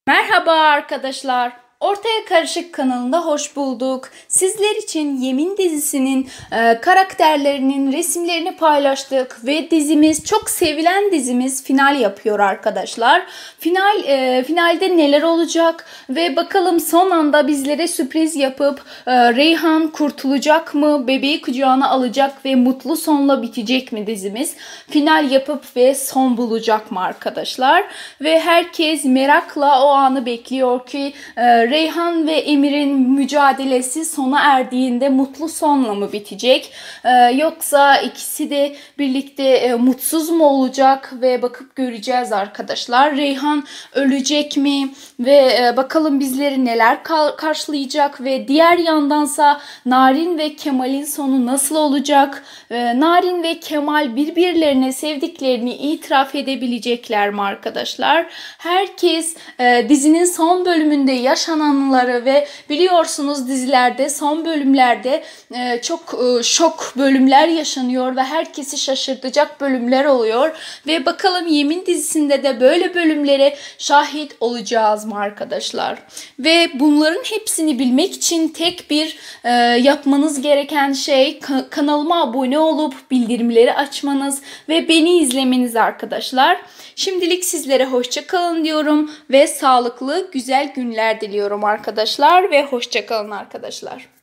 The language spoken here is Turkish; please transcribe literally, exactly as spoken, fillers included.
Merhaba arkadaşlar. Ortaya Karışık kanalında hoş bulduk. Sizler için Yemin dizisinin e, karakterlerinin resimlerini paylaştık ve dizimiz, çok sevilen dizimiz final yapıyor arkadaşlar. Final e, finalde neler olacak ve bakalım son anda bizlere sürpriz yapıp e, Reyhan kurtulacak mı, bebeği kucağına alacak ve mutlu sonla bitecek mi dizimiz? Final yapıp ve son bulacak mı arkadaşlar? Ve herkes merakla o anı bekliyor ki e, Reyhan ve Emir'in mücadelesi sona erdiğinde mutlu sonla mı bitecek? Ee, yoksa ikisi de birlikte e, mutsuz mu olacak ve bakıp göreceğiz arkadaşlar. Reyhan ölecek mi ve e, bakalım bizleri neler karşılayacak ve diğer yandansa Narin ve Kemal'in sonu nasıl olacak? Ee, Narin ve Kemal birbirlerine sevdiklerini itiraf edebilecekler mi arkadaşlar? Herkes e, dizinin son bölümünde yaşanan anıları ve biliyorsunuz dizilerde son bölümlerde e, çok e, şok bölümler yaşanıyor ve herkesi şaşırtacak bölümler oluyor ve bakalım Yemin dizisinde de böyle bölümlere şahit olacağız mı arkadaşlar? Ve bunların hepsini bilmek için tek bir e, yapmanız gereken şey ka- kanalıma abone olup bildirimleri açmanız ve beni izlemeniz arkadaşlar. Şimdilik sizlere hoşça kalın diyorum ve sağlıklı güzel günler diliyorum arkadaşlar ve hoşça kalın arkadaşlar.